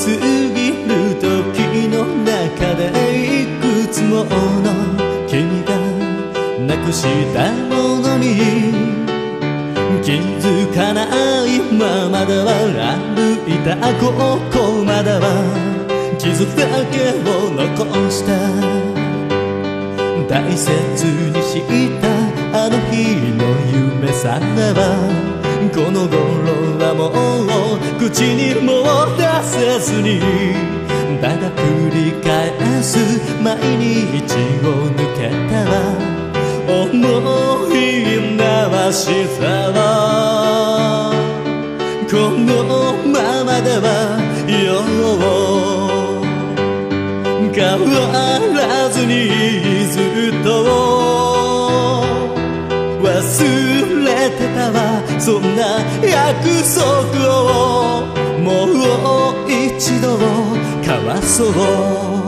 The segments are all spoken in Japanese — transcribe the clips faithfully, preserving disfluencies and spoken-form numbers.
ぎる時の中でいくつもの君がなくしたものに気づかないままでは歩いたここまでは傷だけを残した大切にしたあの日の夢さえはこの頃はもう口にも出せずにただ繰り返す毎日を抜けたら思い回したわこのままではよう変わらずにずっと忘れてたわそんな約束をもう一度交わそう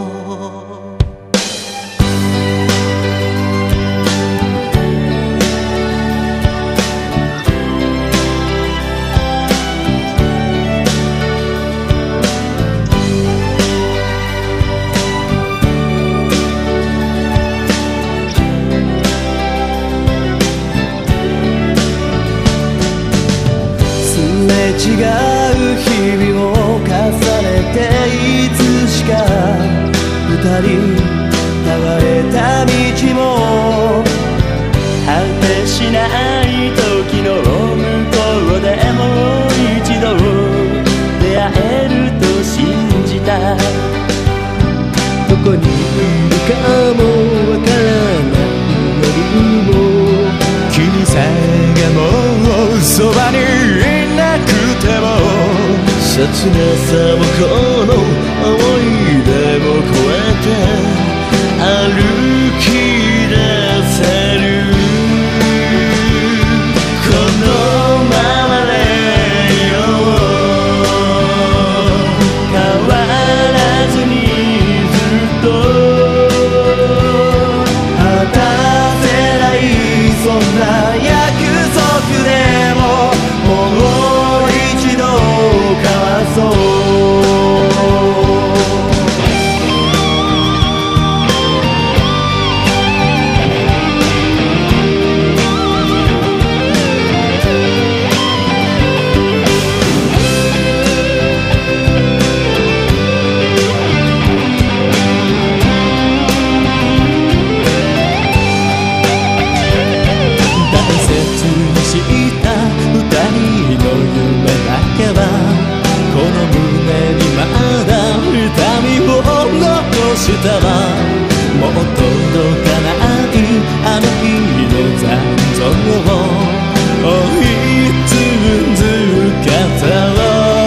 違う日々を重ねていつしか二人流れた道も果てしない時の向こうでもう一度出会えると信じたどこにいるかもわからない夜も君さえがもうそばにいなくても切なさもこの思い出も越えて歩き出せるこのままでいよう変わらずにずっと果たせないそんな約束でももう一度交わそうしたらもう届かないあの日の残像を追い続けたら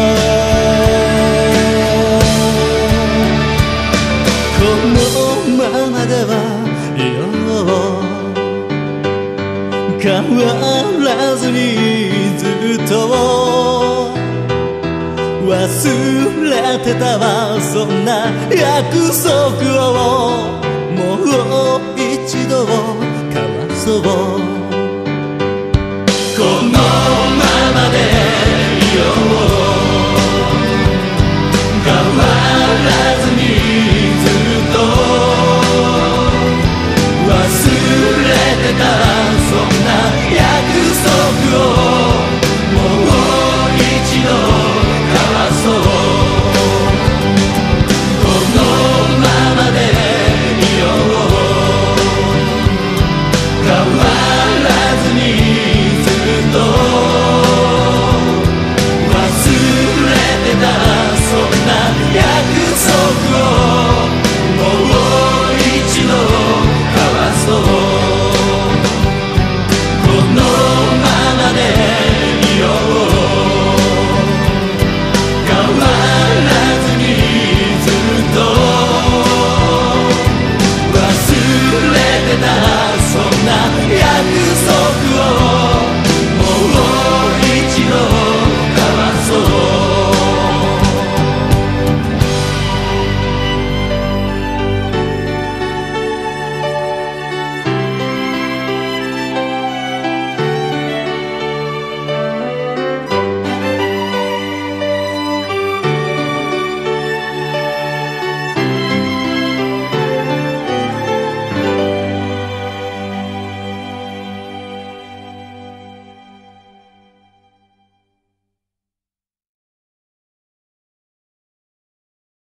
このままではよう変わらずにずっと忘れてたわそんな約束をもう一度交わそうこの